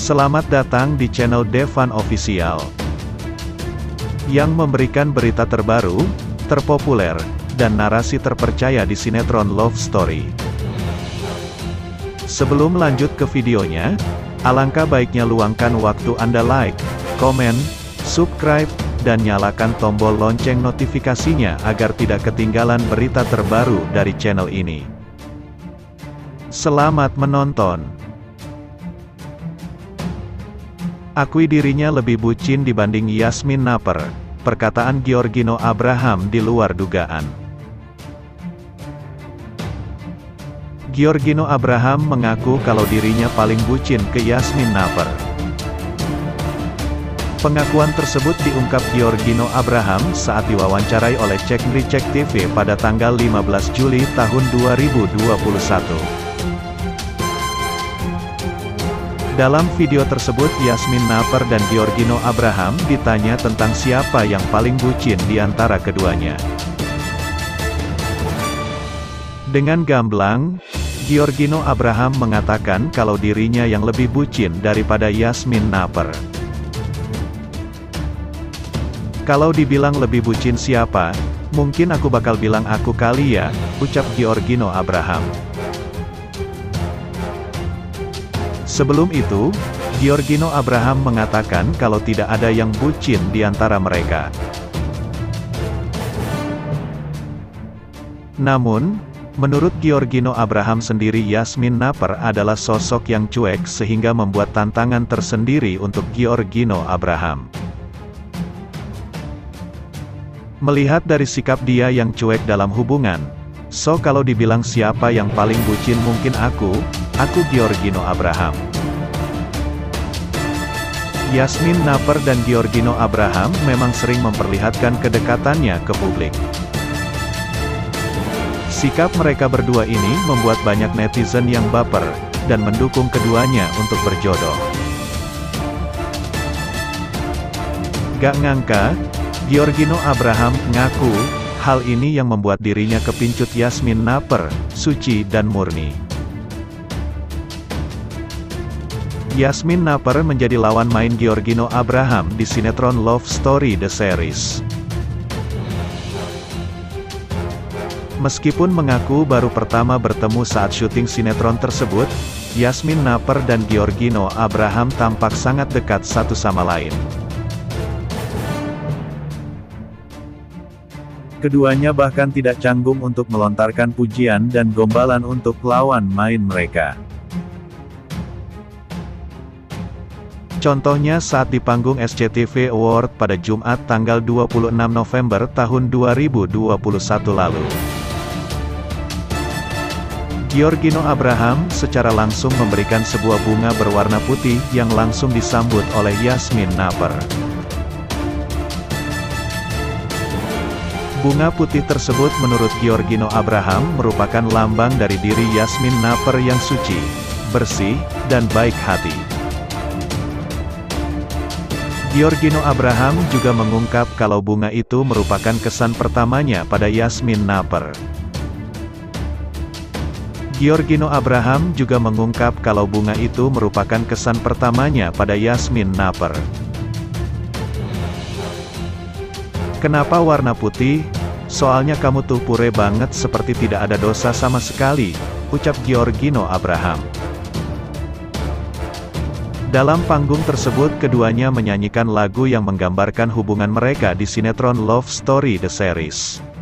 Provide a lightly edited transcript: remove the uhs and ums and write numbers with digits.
Selamat datang di channel Devan Official, yang memberikan berita terbaru, terpopuler, dan narasi terpercaya di sinetron Love Story. Sebelum lanjut ke videonya, alangkah baiknya luangkan waktu Anda like, komen, subscribe, dan nyalakan tombol lonceng notifikasinya agar tidak ketinggalan berita terbaru dari channel ini. Selamat menonton. Akui dirinya lebih bucin dibanding Yasmin Naper, perkataan Giorgino Abraham di luar dugaan. Giorgino Abraham mengaku kalau dirinya paling bucin ke Yasmin Naper. Pengakuan tersebut diungkap Giorgino Abraham saat diwawancarai oleh Cek Nricek TV pada tanggal 15 Juli tahun 2021. Dalam video tersebut Yasmin Naper dan Giorgino Abraham ditanya tentang siapa yang paling bucin di antara keduanya. Dengan gamblang, Giorgino Abraham mengatakan kalau dirinya yang lebih bucin daripada Yasmin Naper. Kalau dibilang lebih bucin siapa, mungkin aku bakal bilang aku kali ya, ucap Giorgino Abraham. Sebelum itu, Giorgino Abraham mengatakan kalau tidak ada yang bucin di antara mereka. Namun, menurut Giorgino Abraham sendiri Yasmin Naper adalah sosok yang cuek sehingga membuat tantangan tersendiri untuk Giorgino Abraham. Melihat dari sikap dia yang cuek dalam hubungan, so kalau dibilang siapa yang paling bucin mungkin aku Giorgino Abraham. Yasmin Naper dan Giorgino Abraham memang sering memperlihatkan kedekatannya ke publik. Sikap mereka berdua ini membuat banyak netizen yang baper, dan mendukung keduanya untuk berjodoh. Gak ngangka, Giorgino Abraham ngaku, hal ini yang membuat dirinya kepincut Yasmin Naper, suci dan murni. Yasmin Naper menjadi lawan main Giorgino Abraham di sinetron Love Story The Series. Meskipun mengaku baru pertama bertemu saat syuting sinetron tersebut, Yasmin Naper dan Giorgino Abraham tampak sangat dekat satu sama lain. Keduanya bahkan tidak canggung untuk melontarkan pujian dan gombalan untuk lawan main mereka. Contohnya saat di panggung SCTV Award pada Jumat tanggal 26 November tahun 2021 lalu. Giorgino Abraham secara langsung memberikan sebuah bunga berwarna putih yang langsung disambut oleh Yasmin Naper. Bunga putih tersebut menurut Giorgino Abraham merupakan lambang dari diri Yasmin Naper yang suci, bersih, dan baik hati. Giorgino Abraham juga mengungkap kalau bunga itu merupakan kesan pertamanya pada Yasmin Naper. Giorgino Abraham juga mengungkap kalau bunga itu merupakan kesan pertamanya pada Yasmin Naper. Kenapa warna putih? Soalnya kamu tuh pure banget seperti tidak ada dosa sama sekali, ucap Giorgino Abraham. Dalam panggung tersebut keduanya menyanyikan lagu yang menggambarkan hubungan mereka di sinetron Love Story The Series.